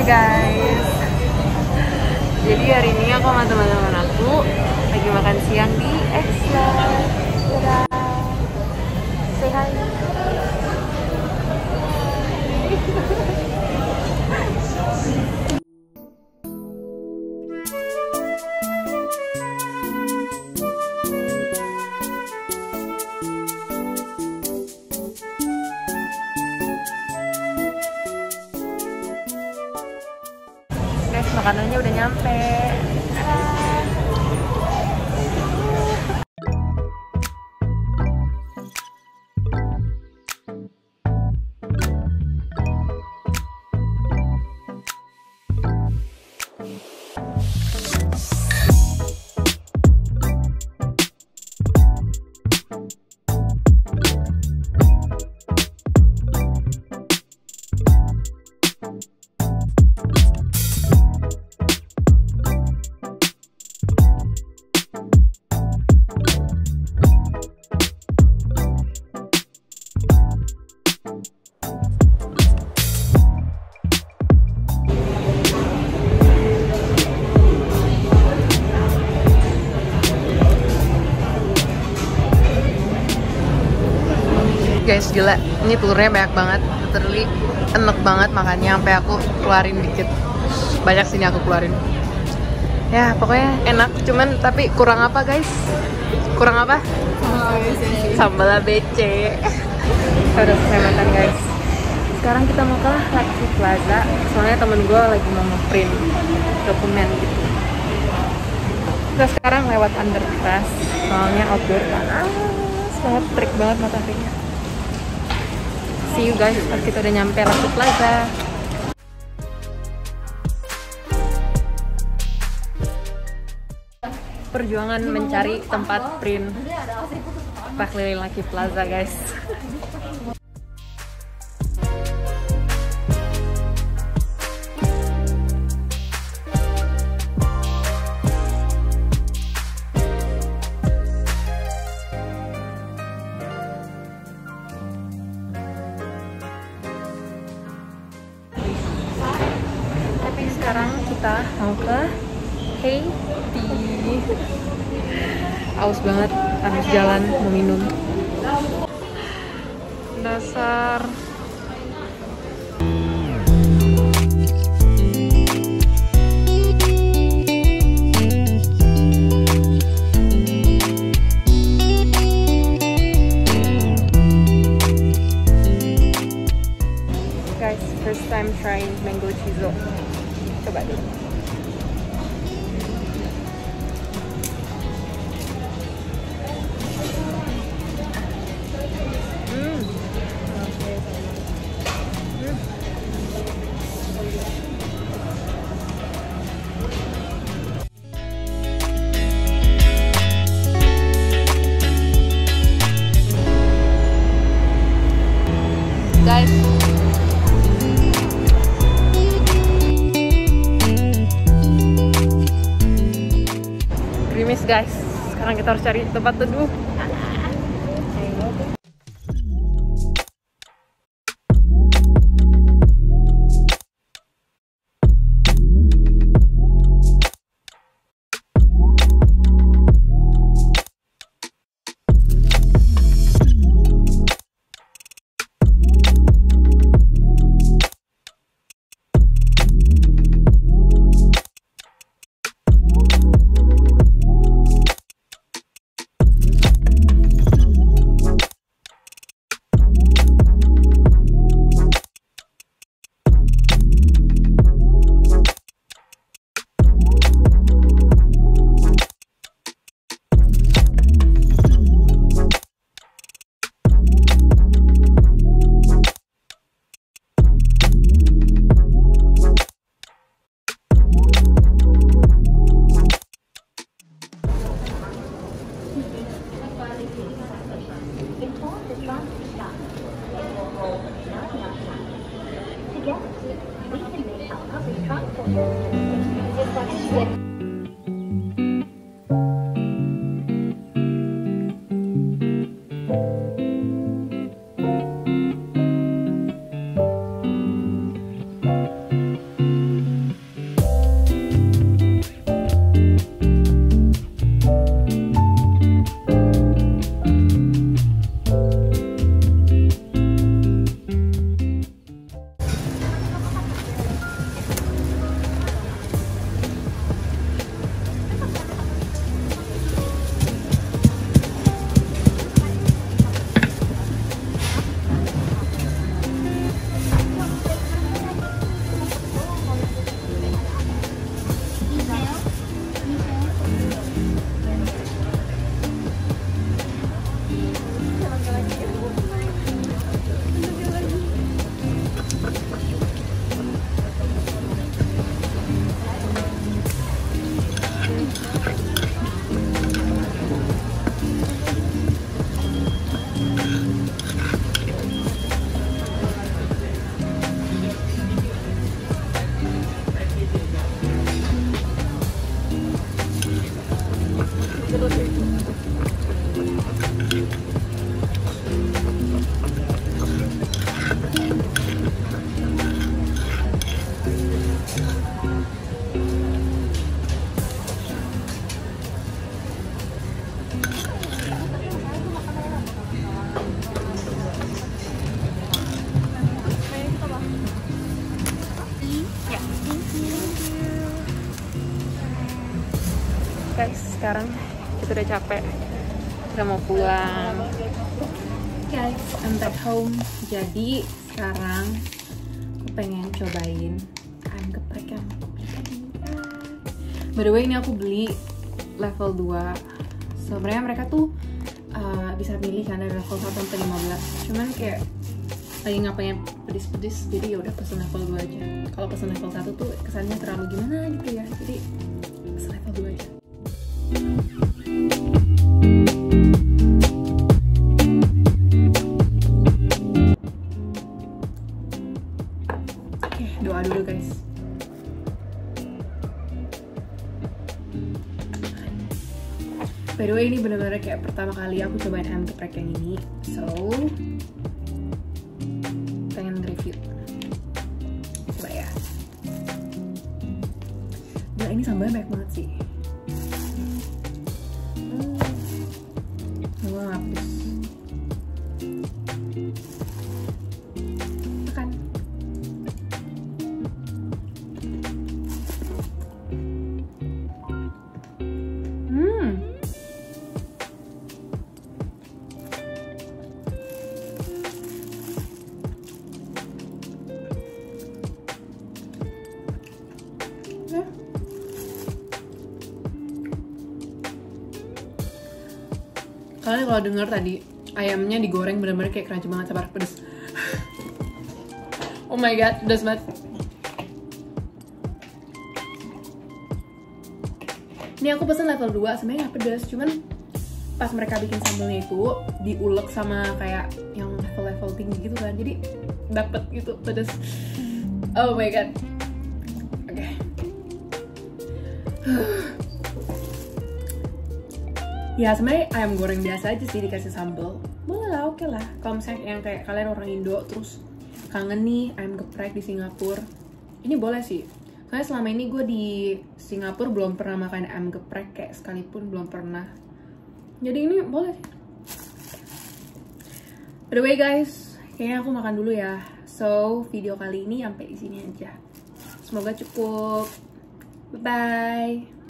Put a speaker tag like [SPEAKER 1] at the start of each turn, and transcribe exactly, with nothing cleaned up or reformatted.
[SPEAKER 1] guys. Jadi hari ini aku sama teman-teman aku lagi makan siang di Exla. Dadah. Say hi. Guys, makanannya udah nyampe. Guys, gila, ini telurnya banyak banget, literally enak banget makannya sampai aku keluarin dikit. Banyak sini aku keluarin. Ya, pokoknya enak, cuman tapi kurang apa guys? Kurang apa? Sambal A B C. Kita udah selesai makan guys. Sekarang kita mau ke Lucky Plaza, soalnya temen gue lagi mau nge-print dokumen gitu. Kita sekarang lewat underpass, soalnya outdoor panas banget, terik banget mataharinya. See you guys pas kita udah nyampe Lucky Plaza. Perjuangan mencari tempat print pas keliling Lucky Plaza guys. Sekarang kita mau ke Haiti. Aus banget, harus jalan mau minum. Dasar. Guys, first time trying mango chizo. Coba dulu. Hmm. Hmm. Guys, gerimis guys. Sekarang kita harus cari tempat teduh. guys, sekarang kita udah capek, kita mau pulang. Guys, I'm back home. Jadi sekarang aku pengen cobain ayam geprek yang by the way ini aku beli level dua. Sebenarnya mereka tuh uh, bisa milih kan dari level satu sampai lima belas. Cuman kayak lagi nggak pengen pedis-pedis, jadi ya udah pesen level dua aja. Kalau pesen level satu tuh kesannya terlalu gimana gitu ya. Jadi pesen level dua aja. Oke, doa dulu guys. By the way ini bener-bener kayak pertama kali aku cobain ayam geprek yang ini, so pengen review. Coba ya. Nah ini sambalnya banyak banget sih. Hmm. Gue gak pedes. Makan. Hmm. Kalian kalau dengar tadi ayamnya digoreng bener-bener kayak crunchy banget, sabar pedes. Oh my god, pedes banget. Ini aku pesen level dua, sebenarnya gak pedes, cuman pas mereka bikin sambelnya itu diulek sama kayak yang level-level tinggi gitu kan, jadi dapet gitu pedes. Oh my god. Oke. Okay. Ya sebenarnya ayam goreng biasa aja sih dikasih sambal, boleh lah, oke okay lah. Kalau misalnya yang kayak kalian orang Indo terus kangen nih ayam geprek di Singapura, ini boleh sih. Soalnya selama ini gue di Singapura belum pernah makan ayam geprek kayak sekalipun, belum pernah. Jadi ini boleh sih. By the way guys, kayaknya aku makan dulu ya. So video kali ini sampai di sini aja. Semoga cukup. Bye bye.